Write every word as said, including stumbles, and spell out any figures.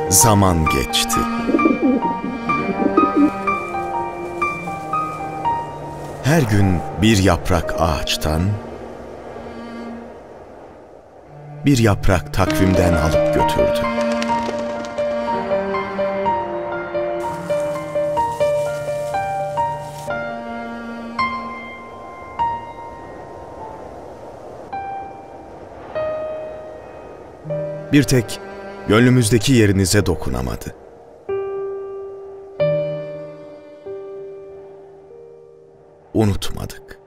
zaman geçti. Her gün bir yaprak ağaçtan, bir yaprak takvimden alıp götürdü. Bir tek gönlümüzdeki yerinize dokunamadı. Unutmadık.